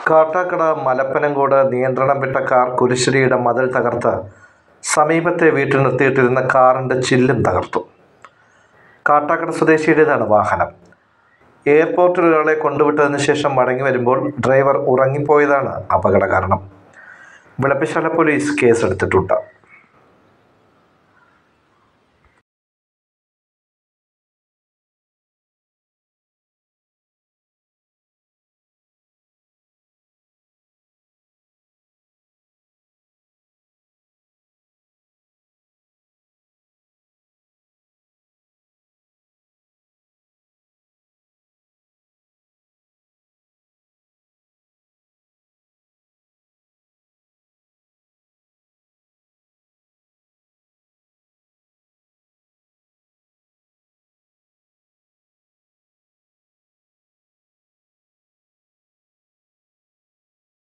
കാട്ടാക്കട മലപ്പനംകോട് നിയന്ത്രണം വിട്ട കാർ കുരിശടിയുടെ മതിൽ തകർത്ത് സമീപത്തെ വീട്ടിൽ നിർത്തിയിട്ടിരുന്ന കാറിൻ്റെ ചില്ലും തകർത്തു. കാട്ടാക്കട സ്വദേശിയുടേതാണ് വാഹനം. എയർപോർട്ടിൽ ഒരാളെ കൊണ്ടുവിട്ടതിന് ശേഷം മടങ്ങി വരുമ്പോൾ ഡ്രൈവർ ഉറങ്ങിപ്പോയതാണ് അപകട കാരണം. വിളപ്പിശാല പോലീസ് കേസെടുത്തിട്ടുണ്ട്.